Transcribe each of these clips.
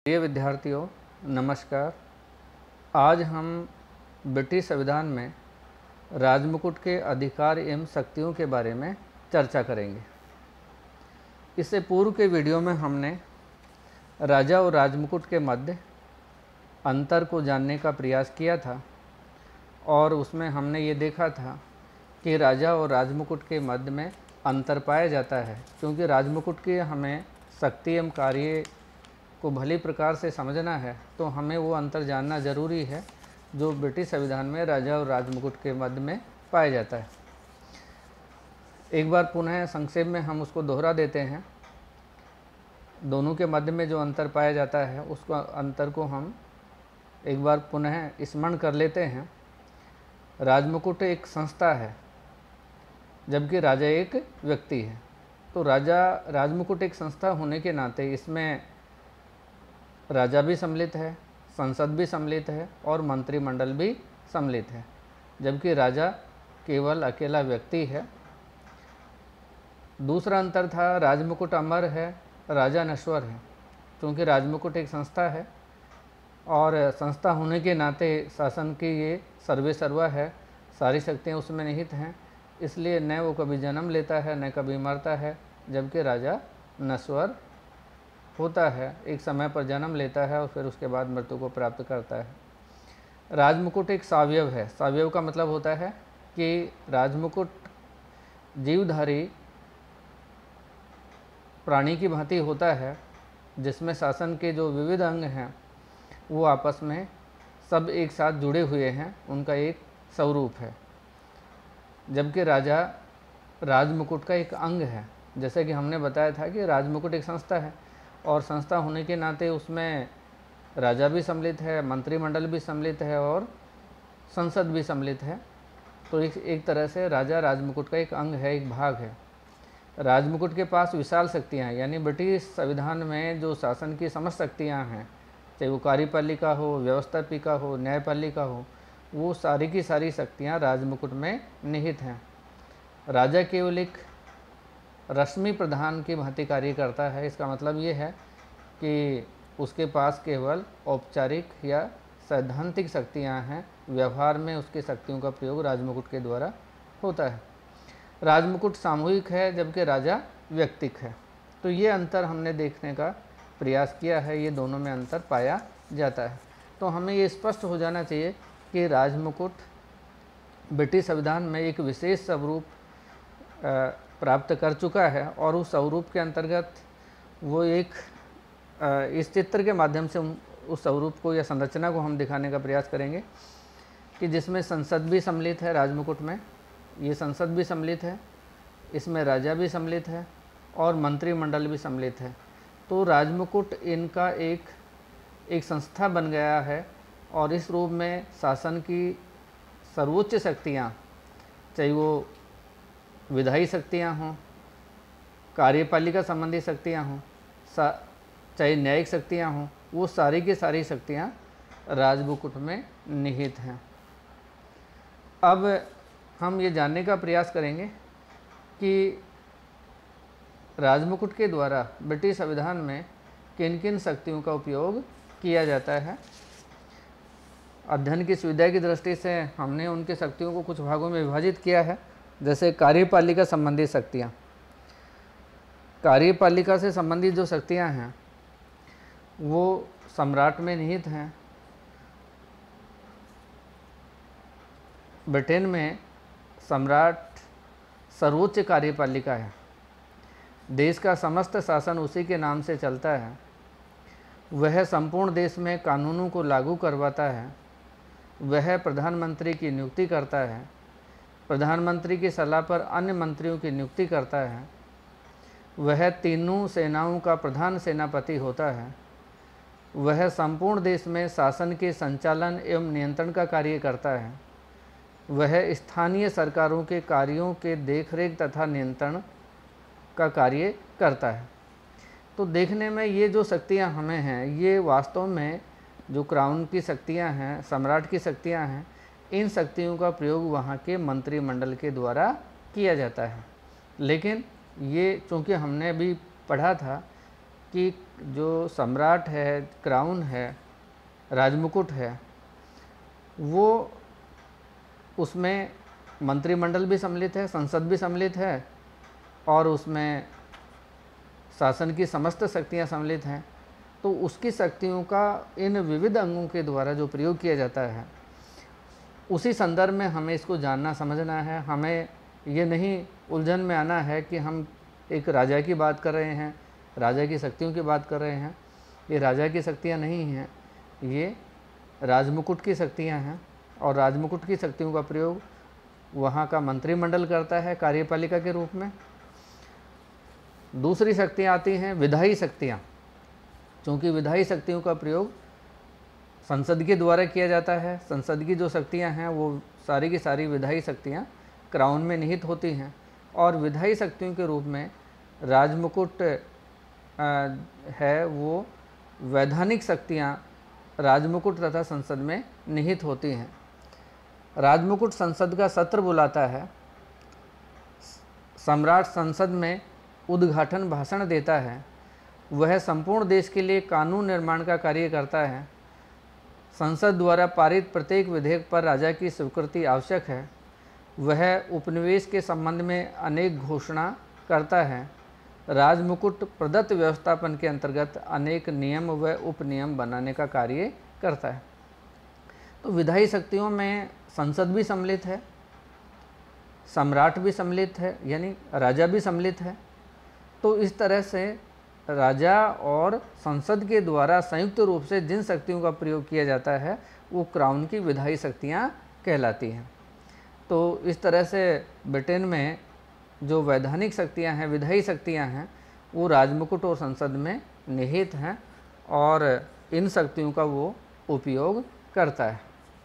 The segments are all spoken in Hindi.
प्रिय विद्यार्थियों, नमस्कार। आज हम ब्रिटिश संविधान में राजमुकुट के अधिकार एवं शक्तियों के बारे में चर्चा करेंगे। इससे पूर्व के वीडियो में हमने राजा और राजमुकुट के मध्य अंतर को जानने का प्रयास किया था और उसमें हमने ये देखा था कि राजा और राजमुकुट के मध्य में अंतर पाया जाता है, क्योंकि राजमुकुट की हमें शक्ति एवं कार्य को भली प्रकार से समझना है तो हमें वो अंतर जानना ज़रूरी है जो ब्रिटिश संविधान में राजा और राजमुकुट के मध्य में पाया जाता है। एक बार पुनः संक्षेप में हम उसको दोहरा देते हैं। दोनों के मध्य में जो अंतर पाया जाता है उसको अंतर को हम एक बार पुनः स्मरण कर लेते हैं। राजमुकुट एक संस्था है जबकि राजा एक व्यक्ति है। तो राजमुकुट एक संस्था होने के नाते इसमें राजा भी सम्मिलित है, संसद भी सम्मिलित है और मंत्रिमंडल भी सम्मिलित है, जबकि राजा केवल अकेला व्यक्ति है। दूसरा अंतर था, राजमुकुट अमर है, राजा नश्वर है। क्योंकि राजमुकुट एक संस्था है और संस्था होने के नाते शासन की ये सर्वे सर्वा है, सारी शक्तियाँ उसमें निहित हैं, इसलिए न वो कभी जन्म लेता है न कभी मरता है, जबकि राजा नश्वर होता है, एक समय पर जन्म लेता है और फिर उसके बाद मृत्यु को प्राप्त करता है। राजमुकुट एक सावयव है। सावयव का मतलब होता है कि राजमुकुट जीवधारी प्राणी की भांति होता है, जिसमें शासन के जो विविध अंग हैं वो आपस में सब एक साथ जुड़े हुए हैं, उनका एक स्वरूप है। जबकि राजा राजमुकुट का एक अंग है। जैसे कि हमने बताया था कि राजमुकुट एक संस्था है और संस्था होने के नाते उसमें राजा भी सम्मिलित है, मंत्रिमंडल भी सम्मिलित है और संसद भी सम्मिलित है। तो एक तरह से राजा राजमुकुट का एक अंग है, एक भाग है। राजमुकुट के पास विशाल शक्तियाँ हैं, यानी ब्रिटिश संविधान में जो शासन की समस्त शक्तियाँ हैं, चाहे वो कार्यपालिका हो, व्यवस्थापिका हो, न्यायपालिका हो, वो सारी की सारी शक्तियाँ राजमुकुट में निहित हैं। राजा केवल एक रश्मि प्रधान की भांति कार्य करता है। इसका मतलब ये है कि उसके पास केवल औपचारिक या सैद्धांतिक शक्तियाँ हैं, व्यवहार में उसकी शक्तियों का प्रयोग राजमुकुट के द्वारा होता है। राजमुकुट सामूहिक है जबकि राजा व्यक्तिक है। तो ये अंतर हमने देखने का प्रयास किया है, ये दोनों में अंतर पाया जाता है। तो हमें ये स्पष्ट हो जाना चाहिए कि राजमुकुट ब्रिटिश संविधान में एक विशेष स्वरूप प्राप्त कर चुका है और उस स्वरूप के अंतर्गत वो एक इस चित्र के माध्यम से उस स्वरूप को या संरचना को हम दिखाने का प्रयास करेंगे कि जिसमें संसद भी सम्मिलित है। राजमुकुट में ये संसद भी सम्मिलित है, इसमें राजा भी सम्मिलित है और मंत्रिमंडल भी सम्मिलित है। तो राजमुकुट इनका एक संस्था बन गया है और इस रूप में शासन की सर्वोच्च शक्तियाँ, चाहे वो विधायी शक्तियाँ हों, कार्यपालिका संबंधी शक्तियाँ हों, चाहे न्यायिक शक्तियाँ हों, वो सारी की सारी शक्तियाँ राजमुकुट में निहित हैं। अब हम ये जानने का प्रयास करेंगे कि राजमुकुट के द्वारा ब्रिटिश संविधान में किन किन शक्तियों का उपयोग किया जाता है। अध्ययन की सुविधा की दृष्टि से हमने उनकी शक्तियों को कुछ भागों में विभाजित किया है। जैसे कार्यपालिका संबंधी शक्तियाँ, कार्यपालिका से संबंधित जो शक्तियाँ हैं वो सम्राट में निहित हैं। ब्रिटेन में सम्राट सर्वोच्च कार्यपालिका है, देश का समस्त शासन उसी के नाम से चलता है। वह संपूर्ण देश में कानूनों को लागू करवाता है। वह प्रधानमंत्री की नियुक्ति करता है, प्रधानमंत्री की सलाह पर अन्य मंत्रियों की नियुक्ति करता है। वह तीनों सेनाओं का प्रधान सेनापति होता है। वह संपूर्ण देश में शासन के संचालन एवं नियंत्रण का कार्य करता है। वह स्थानीय सरकारों के कार्यों के देखरेख तथा नियंत्रण का कार्य करता है। तो देखने में ये जो शक्तियाँ हमें हैं, ये वास्तव में जो क्राउन की शक्तियाँ हैं, सम्राट की शक्तियाँ हैं, इन शक्तियों का प्रयोग वहाँ के मंत्रिमंडल के द्वारा किया जाता है। लेकिन ये चूँकि हमने अभी पढ़ा था कि जो सम्राट है, क्राउन है, राजमुकुट है, वो उसमें मंत्रिमंडल भी सम्मिलित है, संसद भी सम्मिलित है और उसमें शासन की समस्त शक्तियाँ सम्मिलित हैं। तो उसकी शक्तियों का इन विविध अंगों के द्वारा जो प्रयोग किया जाता है, उसी संदर्भ में हमें इसको जानना समझना है। हमें ये नहीं उलझन में आना है कि हम एक राजा की बात कर रहे हैं, राजा की शक्तियों की बात कर रहे हैं। ये राजा की शक्तियाँ नहीं हैं, ये राजमुकुट की शक्तियाँ हैं और राजमुकुट की शक्तियों का प्रयोग वहाँ का मंत्रिमंडल करता है कार्यपालिका के रूप में। दूसरी शक्तियाँ आती हैं विधायी शक्तियाँ। चूँकि विधायी शक्तियों का प्रयोग संसद के द्वारा किया जाता है, संसद की जो शक्तियाँ हैं वो सारी की सारी विधायी शक्तियाँ क्राउन में निहित होती हैं और विधायी शक्तियों के रूप में राजमुकुट है वो वैधानिक शक्तियाँ राजमुकुट तथा संसद में निहित होती हैं। राजमुकुट संसद का सत्र बुलाता है, सम्राट संसद में उद्घाटन भाषण देता है, वह संपूर्ण देश के लिए कानून निर्माण का कार्य करता है, संसद द्वारा पारित प्रत्येक विधेयक पर राजा की स्वीकृति आवश्यक है, वह उपनिवेश के संबंध में अनेक घोषणा करता है, राजमुकुट प्रदत्त व्यवस्थापन के अंतर्गत अनेक नियम व उपनियम बनाने का कार्य करता है। तो विधायी शक्तियों में संसद भी सम्मिलित है, सम्राट भी सम्मिलित है, यानी राजा भी सम्मिलित है। तो इस तरह से राजा और संसद के द्वारा संयुक्त रूप से जिन शक्तियों का प्रयोग किया जाता है वो क्राउन की विधायी शक्तियाँ कहलाती हैं। तो इस तरह से ब्रिटेन में जो वैधानिक शक्तियाँ हैं, विधायी शक्तियाँ हैं, वो राजमुकुट और संसद में निहित हैं और इन शक्तियों का वो उपयोग करता है।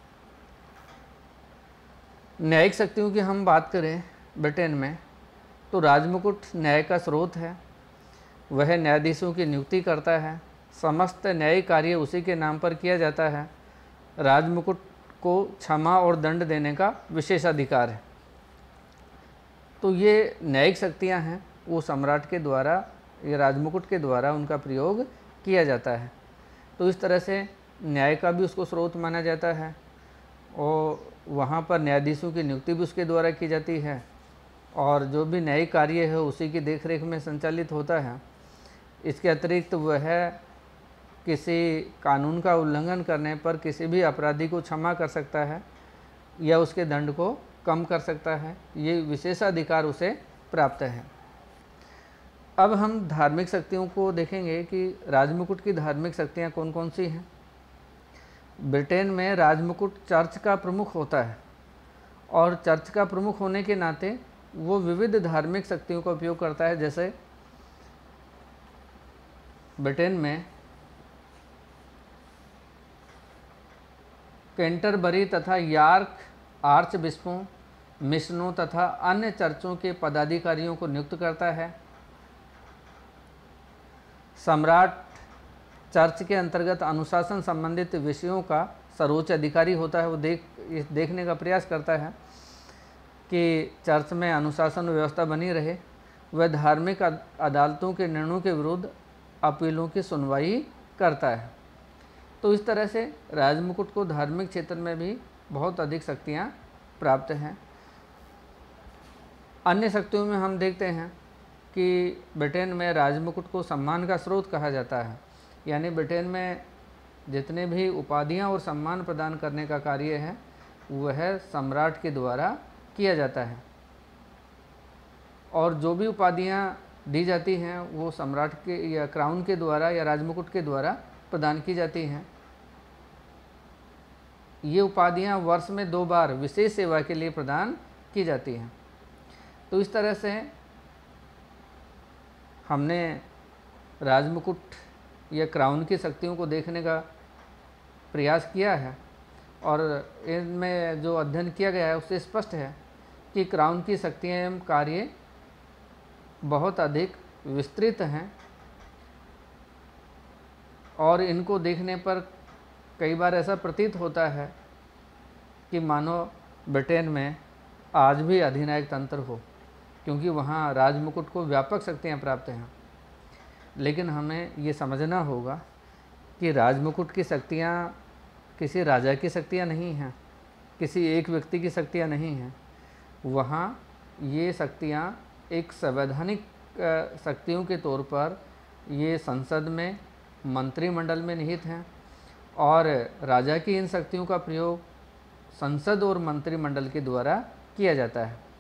न्यायिक शक्तियों की हम बात करें ब्रिटेन में, तो राजमुकुट न्याय का स्रोत है, वह न्यायाधीशों की नियुक्ति करता है, समस्त न्यायिक कार्य उसी के नाम पर किया जाता है। राजमुकुट को क्षमा और दंड देने का विशेषाधिकार है। तो ये न्यायिक शक्तियाँ हैं, वो सम्राट के द्वारा या राजमुकुट के द्वारा उनका प्रयोग किया जाता है। तो इस तरह से न्याय का भी उसको स्रोत माना जाता है और वहाँ पर न्यायाधीशों की नियुक्ति भी उसके द्वारा की जाती है और जो भी न्यायिक कार्य है उसी की देखरेख में संचालित होता है। इसके अतिरिक्त वह किसी कानून का उल्लंघन करने पर किसी भी अपराधी को क्षमा कर सकता है या उसके दंड को कम कर सकता है, ये विशेषाधिकार उसे प्राप्त है। अब हम धार्मिक शक्तियों को देखेंगे कि राजमुकुट की धार्मिक शक्तियाँ कौन कौन सी हैं। ब्रिटेन में राजमुकुट चर्च का प्रमुख होता है और चर्च का प्रमुख होने के नाते वो विविध धार्मिक शक्तियों का उपयोग करता है। जैसे ब्रिटेन में कैंटरबरी तथा यॉर्क आर्च बिशपों, मिशनों तथा अन्य चर्चों के पदाधिकारियों को नियुक्त करता है। सम्राट चर्च के अंतर्गत अनुशासन संबंधित विषयों का सर्वोच्च अधिकारी होता है। वो देखने का प्रयास करता है कि चर्च में अनुशासन व्यवस्था बनी रहे। वह धार्मिक अदालतों के निर्णयों के विरुद्ध अपीलों की सुनवाई करता है। तो इस तरह से राजमुकुट को धार्मिक क्षेत्र में भी बहुत अधिक शक्तियाँ प्राप्त हैं। अन्य शक्तियों में हम देखते हैं कि ब्रिटेन में राजमुकुट को सम्मान का स्रोत कहा जाता है, यानी ब्रिटेन में जितने भी उपाधियां और सम्मान प्रदान करने का कार्य है वह सम्राट के द्वारा किया जाता है और जो भी उपाधियां दी जाती हैं वो सम्राट के या क्राउन के द्वारा या राजमुकुट के द्वारा प्रदान की जाती हैं। ये उपाधियां वर्ष में 2 बार विशेष सेवा के लिए प्रदान की जाती हैं। तो इस तरह से हमने राजमुकुट या क्राउन की शक्तियों को देखने का प्रयास किया है और इनमें जो अध्ययन किया गया है उससे स्पष्ट है कि क्राउन की शक्तियाँ एवं कार्य बहुत अधिक विस्तृत हैं और इनको देखने पर कई बार ऐसा प्रतीत होता है कि मानो ब्रिटेन में आज भी अधिनायक तंत्र हो, क्योंकि वहाँ राजमुकुट को व्यापक शक्तियाँ प्राप्त हैं। लेकिन हमें ये समझना होगा कि राजमुकुट की शक्तियाँ किसी राजा की शक्तियाँ नहीं हैं, किसी एक व्यक्ति की शक्तियाँ नहीं हैं। वहाँ ये शक्तियाँ एक संवैधानिक शक्तियों के तौर पर ये संसद में, मंत्रिमंडल में निहित हैं, और राजा की इन शक्तियों का प्रयोग संसद और मंत्रिमंडल के द्वारा किया जाता है।